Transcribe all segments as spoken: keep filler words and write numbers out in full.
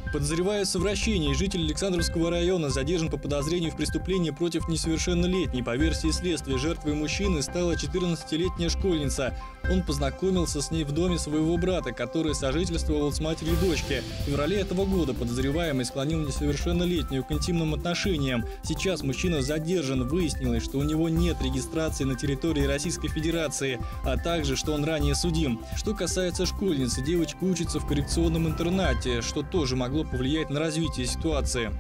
Подозревая в совращении, житель Александровского района задержан по подозрению в преступлении против несовершеннолетней. По версии следствия, жертвой мужчины стала четырнадцатилетняя школьница. Он познакомился с ней в доме своего брата, который сожительствовал с матерью дочки. В феврале этого года подозреваемый склонил несовершеннолетнюю к интимным отношениям. Сейчас мужчина задержан. Выяснилось, что у него нет регистрации на территории Российской Федерации, а также, что он ранее судим. Что касается школьницы, девочка учится в коррекционном интернате, что тоже могло повлиять на развитие ситуации.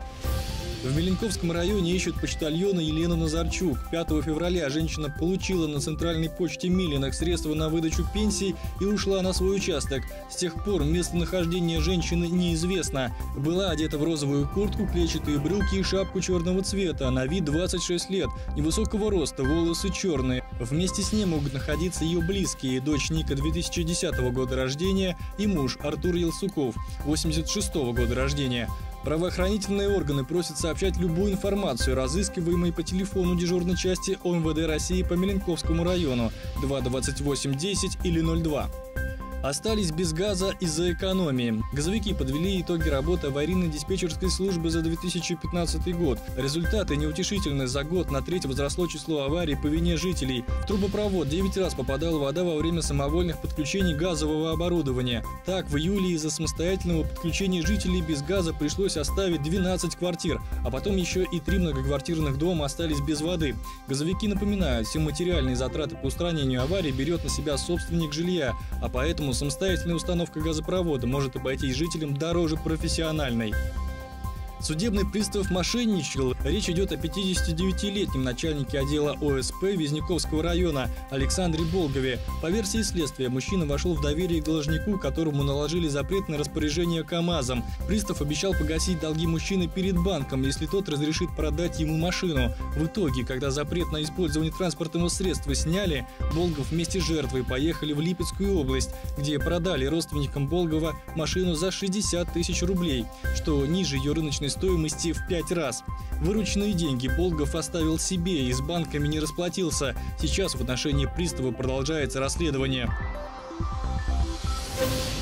В Меленковском районе ищут почтальона Елену Назарчук. пятого февраля женщина получила на центральной почте Милиных средства на выдачу пенсий и ушла на свой участок. С тех пор местонахождение женщины неизвестно. Была одета в розовую куртку, клетчатые брюки и шапку черного цвета. На вид двадцать шесть лет, невысокого роста, волосы черные. Вместе с ней могут находиться ее близкие: дочь Ника две тысячи десятого года рождения и муж Артур Елсуков восемьдесят шестого года рождения. Правоохранительные органы просят сообщать любую информацию, разыскиваемой по телефону дежурной части О Эм Вэ Дэ России по Меленковскому району два двадцать восемь десять или ноль два. Остались без газа из-за экономии. Газовики подвели итоги работы аварийно-диспетчерской службы за две тысячи пятнадцатый год. Результаты неутешительны. За год на треть возросло число аварий по вине жителей. В трубопровод девять раз попадала вода во время самовольных подключений газового оборудования. Так, в июле из-за самостоятельного подключения жителей без газа пришлось оставить двенадцать квартир, а потом еще и три многоквартирных дома остались без воды. Газовики напоминают, все материальные затраты по устранению аварий берет на себя собственник жилья, а поэтому самостоятельная установка газопровода может обойтись жителям дороже профессиональной. Судебный пристав мошенничал. Речь идет о пятидесятидевятилетнем начальнике отдела О Эс Пэ Вязниковского района Александре Болгове. По версии следствия, мужчина вошел в доверие к должнику, которому наложили запрет на распоряжение КАМАЗом. Пристав обещал погасить долги мужчины перед банком, если тот разрешит продать ему машину. В итоге, когда запрет на использование транспортного средства сняли, Болгов вместе с жертвой поехали в Липецкую область, где продали родственникам Болгова машину за шестьдесят тысяч рублей, что ниже ее рыночной стоимости в пять раз. Вырученные деньги Болгов оставил себе и с банками не расплатился. Сейчас в отношении пристава продолжается расследование.